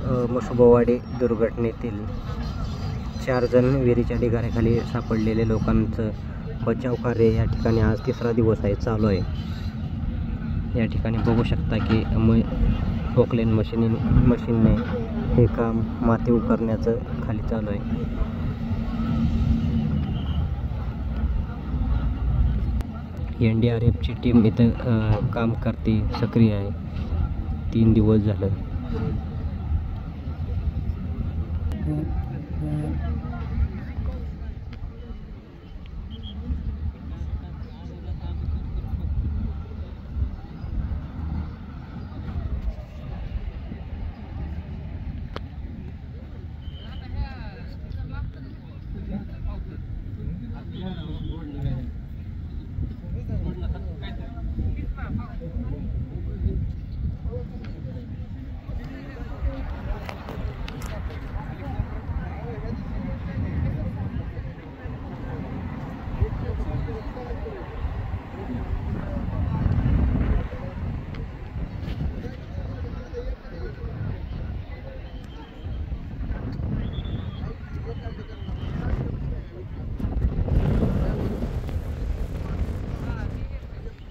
मसोबावाडी दुर्घटनेतील 4 जण विहिरीच्या ढिगाऱ्याखाली सापडलेले लोकांचं बचाव कार्य या ठिकाणी आज 3रा दिवस आहे, चालू आहे। या ठिकाणी बघू शकता की पोकलेन मशीनने हे काम माती उकरण्याचं खाली चालू आहे। NDRFची टीम इथं काम करते, सक्रिय आहे। 3 दिवस झालं।